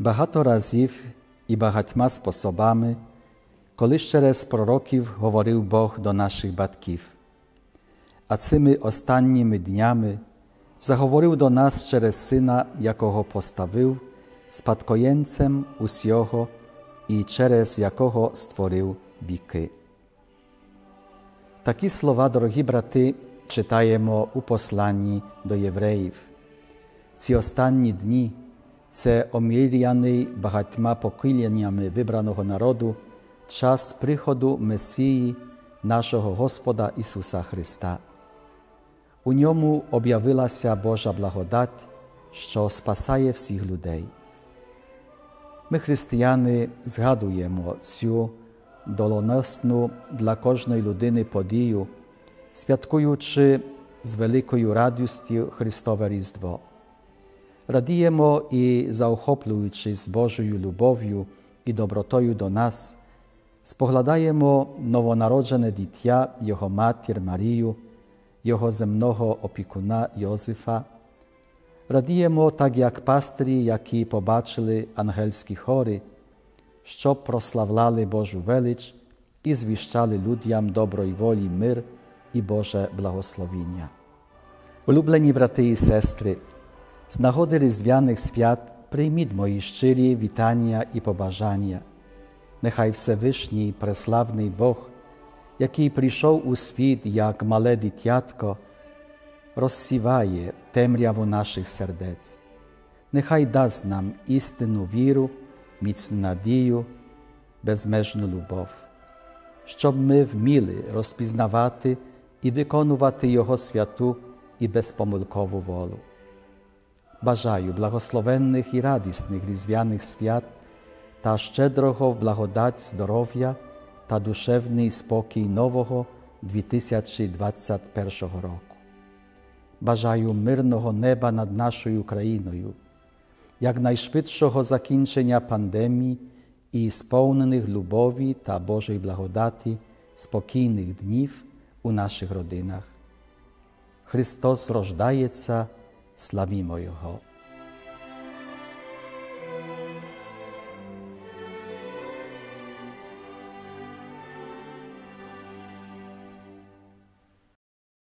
Багато разів і багатьма способами, колись через пророків говорив Бог до наших батьків, а цими останніми днями заговорив до нас через Сина, якого поставив спадкоємцем усього і через якого створив віки. Такі слова, дорогі брати, читаємо у посланні до євреїв. Ці останні дні – це омріяний багатьма поколіннями вибраного народу час приходу Месії, нашого Господа Ісуса Христа. У ньому об'явилася Божа благодать, що спасає всіх людей. Ми, християни, згадуємо цю доленосну для кожної людини подію, святкуючи з великою радістю Христове Різдво. Радіємо і, заохоплюючись Божою любов'ю і добротою до нас, споглядаємо новонароджене дитя, його матір Марію, його земного опікуна Йозефа. Радіємо так, як пастирі, які побачили ангельські хори, щоб прославляли Божу велич і звіщали людям доброї волі мир і Боже благословіння. Улюблені брати і сестри, з нагоди Різдвяних свят прийміть мої щирі вітання і побажання. Нехай Всевишній преславний Бог, який прийшов у світ як мале дитятко, розсіває темряву наших сердець. Нехай дасть нам істинну віру, міцну надію, безмежну любов, щоб ми вміли розпізнавати і виконувати Його святу і безпомилкову волю. Бажаю благословенних і радісних різдвяних свят та щедрого в благодать здоров'я та душевний спокій нового 2021 року. Бажаю мирного неба над нашою країною, якнайшвидшого закінчення пандемії і сповнених любові та Божої благодаті спокійних днів у наших родинах. Христос рождається, славімо Його!